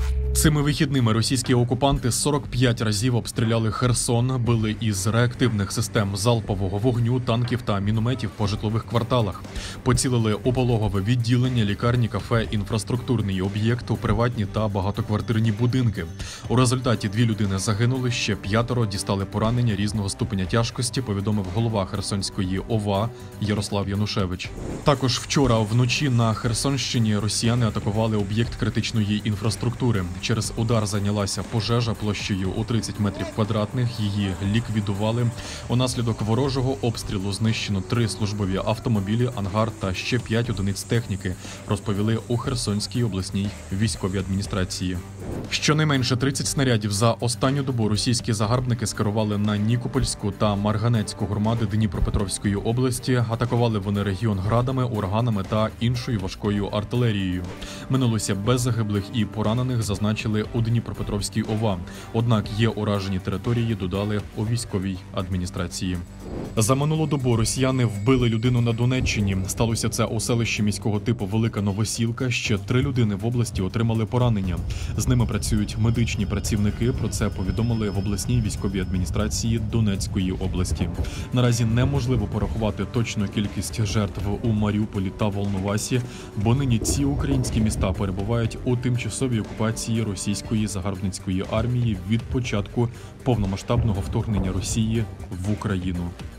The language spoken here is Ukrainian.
Цими вихідними російські окупанти 45 разів обстріляли Херсон, били із реактивних систем залпового вогню, танків та мінометів по житлових кварталах. Поцілили у пологове відділення, лікарні, кафе, інфраструктурний об'єкт, у приватні та багатоквартирні будинки. У результаті 2 людини загинули, ще 5 дістали поранення різного ступеня тяжкості, повідомив голова Херсонської ОВА Ярослав Янушевич. Також вчора вночі на Херсонщині росіяни атакували об'єкт критичної інфраструктури. Через удар зайнялася пожежа площею у 30 метрів квадратних. Її ліквідували. Унаслідок ворожого обстрілу знищено 3 службові автомобілі, ангар та ще 5 одиниць техніки, розповіли у Херсонській обласній військовій адміністрації. Щонайменше 30 снарядів за останню добу російські загарбники скерували на Нікопольську та Марганецьку громади Дніпропетровської області. Атакували вони регіон градами, ураганами та іншою важкою артилерією. Минулося без загиблих і поранених, зазначили у Дніпропетровській ОВА. Однак є уражені території, додали у військовій адміністрації. За минулу добу росіяни вбили людину на Донеччині. Сталося це у селищі міського типу Велика Новосілка. Ще 3 людини в області отримали поранення. З ними працюють медичні працівники. Про це повідомили в обласній військовій адміністрації Донецької області. Наразі неможливо порахувати точну кількість жертв у Маріуполі та Волновасі, бо нині ці українські міста перебувають у тимчасовій окупації російської загарбницької армії від початку повномасштабного вторгнення Росії в Україну.